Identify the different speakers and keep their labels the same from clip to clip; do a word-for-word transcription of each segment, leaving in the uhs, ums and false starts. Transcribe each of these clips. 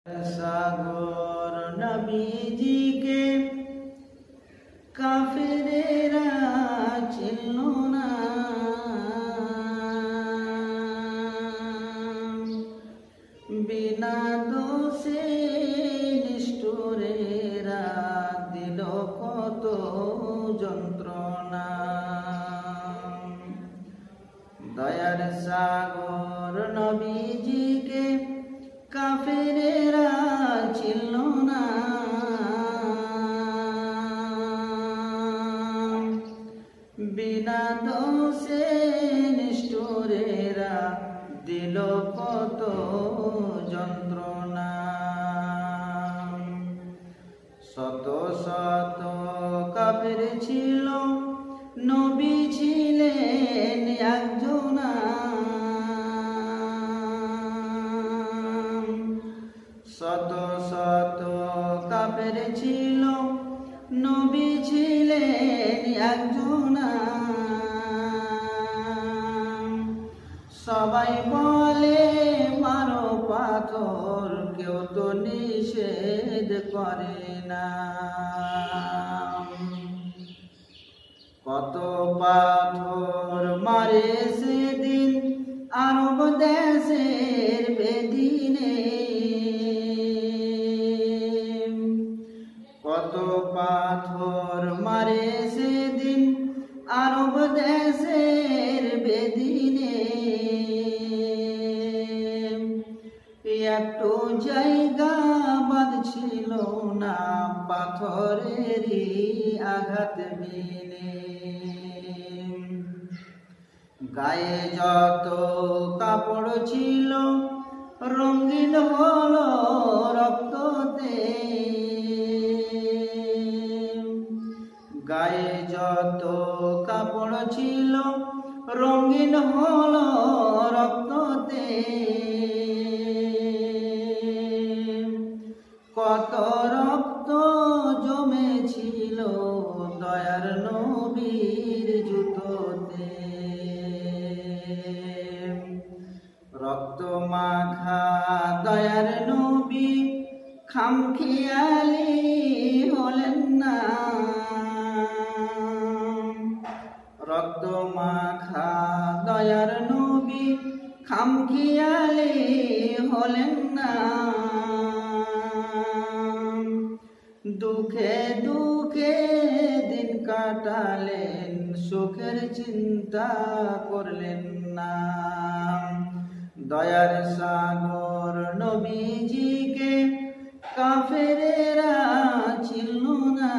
Speaker 1: সাগর নবীজিকে কাফেরেরা চিনল না, বিনা দোষে নিষ্ঠুরেরা দিল কত যন্ত্রণা। দয়ার সাগর নবীজিকে কাফেরেরা চিনল না, বিনা দোষে নিষ্ঠুরেরা দিল কত যন্ত্রণা। শত শত কাফের ছিল, নবী ছিলেন একজনা। শত শত কাফের ছিল, নবী ছিলেন একজনা। সবাই বলে মারো পাথর, কেউ তো নিষেধ করে না। কত পাথর মারে সেদিন আরব দেশের বেদিনে। কত পাথর মারে সেদিন আরব দেশের বেদিনে। একটু জায়গা বাদ ছিল না পাথরেরই আঘাত বিনে। গায়ে যত কাপড় ছিল রঙিন হলো রক্ততে। গায়ে যত কাপড় ছিল রঙিন হলো রক্ততে। কত রক্ত জমেছিল দয়ার নবীর জুতোতে। রক্ত মাখা দয়ার নবী খামখেয়ালি হলেন না। রক্ত মাখা দয়ার নবী খামখেয়ালি হলেন না। দুঃখে দুঃখে দিন কাটালেন, সুখের চিন্তা করলেন না। দয়ার সাগর নবীজিকে কাফেরেরা চিনল না,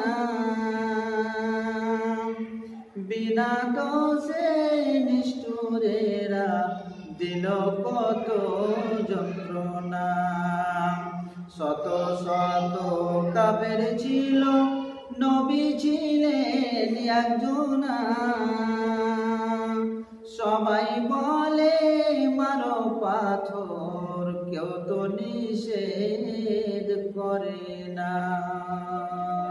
Speaker 1: বিনা দোষে নিষ্ঠুরেরা দিল কত যন্ত্রণা। শত শত কাফের ছিল, নবী ছিলেন একজনা। সবাই বলে মারো পাথর, কেউ তো নিষেধ করে না।